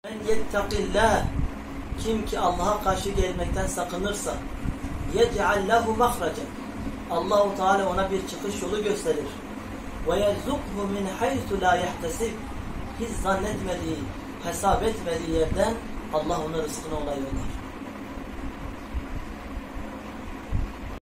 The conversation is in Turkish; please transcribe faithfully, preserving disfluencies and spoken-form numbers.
Men yettakillah, kim ki Allah'a karşı gelmekten sakınırsa, yec'al lehu mahraca, Allah-u Teala ona bir çıkış yolu gösterir. Ve yerzukhu min haythu la yahtesib, hiç zannetmediği, hesap etmediği yerden Allah ona rızkını olay yollar.